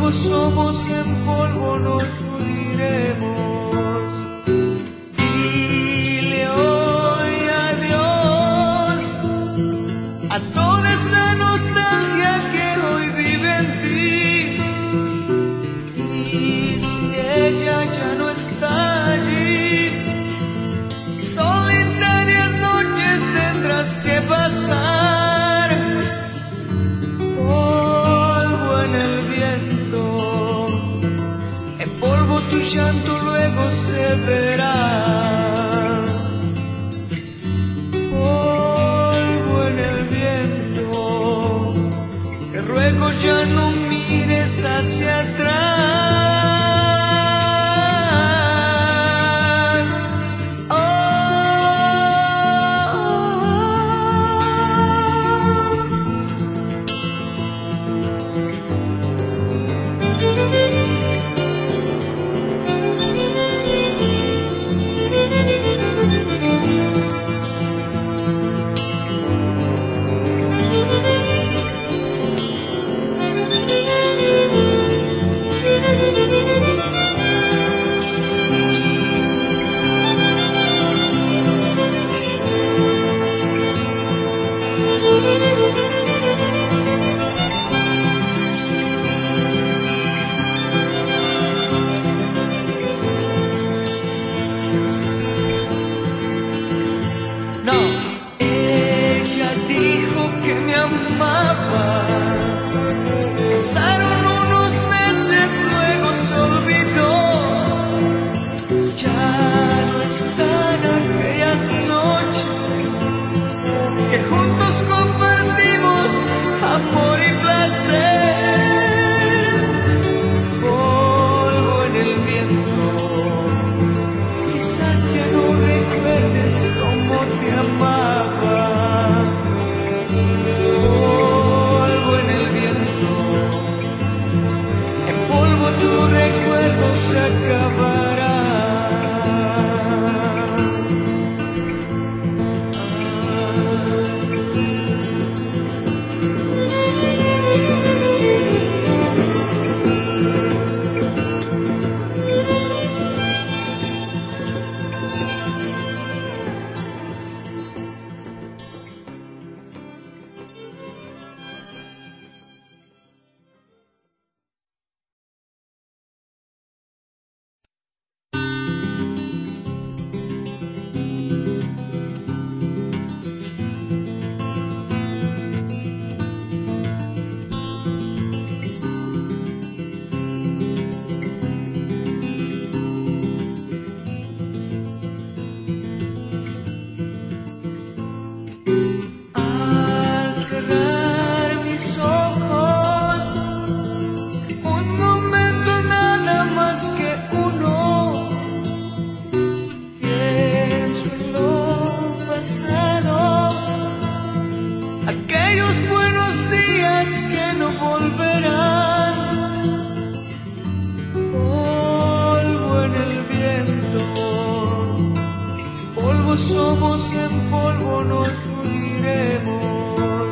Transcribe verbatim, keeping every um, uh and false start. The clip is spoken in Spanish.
polvo somos, en polvo nos uniremos. Dile hoy adiós a toda esa nostalgia que hoy vive en ti. Y si ella ya no está allí, solitarias noches tendrás que pasar. Polvo en el viento, en polvo tu llanto luego se verá. Polvo en el viento, te ruego ya no mires hacia atrás. Pasaron unos meses, luego se olvidó. Ya no están aquellas noches que juntos compartimos amor y placer. Polvo en el viento, quizás ya no recuerdes cómo te amaba. Tu recuerdo se acabará. Aquellos buenos días que no volverán. Polvo en el viento, polvo somos, en polvo nos uniremos.